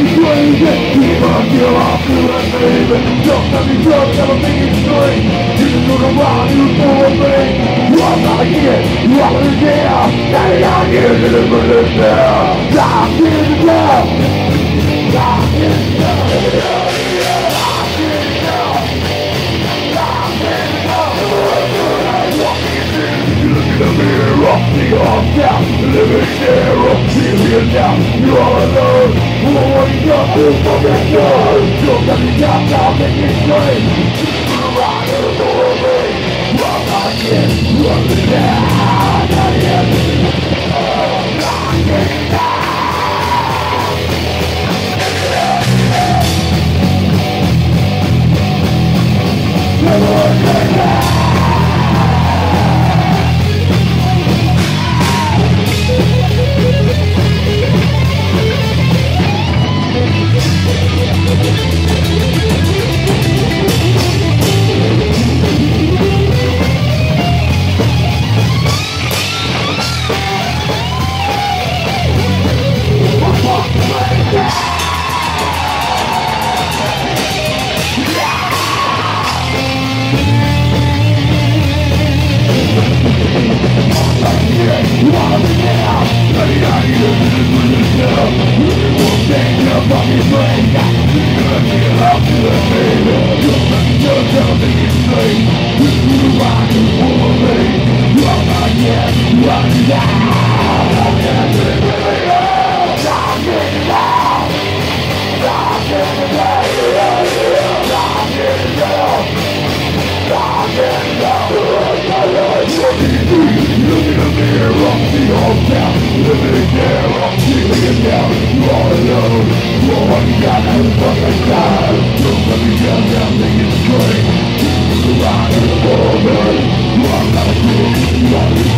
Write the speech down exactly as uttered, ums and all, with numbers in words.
Keep on you off to the baby. Don't let me drunk, never make it straight. You just look around, you fool me. You are not here, you are in there. Standing out here to the murder cell. Locked in the cell. Locked in the cell. Locked in the cell. Locked in the cell. Walking into you look in the mirror. See your down, living there. See you down, you are alone. Who are you up to for that door? Don't let me down, now make it straight. Turn around and follow me. I'm not here, I'm the down, not here. I'm getting down. Never turn back. Straight, you ride and fall, man. You are not a fool, you are